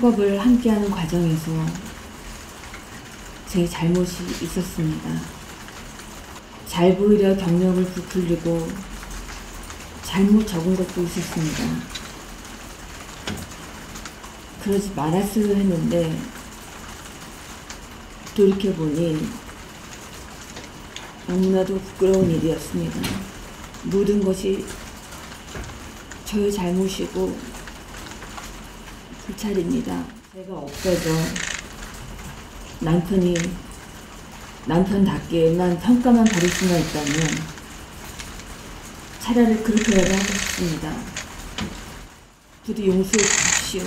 학업을 함께하는 과정에서 제 잘못이 있었습니다. 잘 보이려 경력을 부풀리고 잘못 적은 것도 있었습니다. 그러지 말았어야 했는데 돌이켜보니 너무나도 부끄러운 일이었습니다. 모든 것이 저의 잘못이고 불찰입니다. 제가 없어져 남편이 남편답게만 평가만 받을 수만 있다면 차라리 그렇게라도 하고 싶습니다. 부디 용서해 주십시오.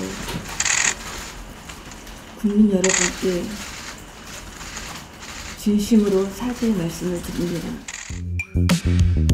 국민 여러분께 진심으로 사죄의 말씀을 드립니다.